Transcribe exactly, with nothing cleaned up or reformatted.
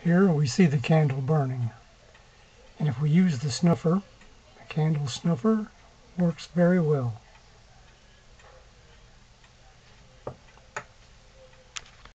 Here we see the candle burning, and if we use the snuffer, the candle snuffer works very well.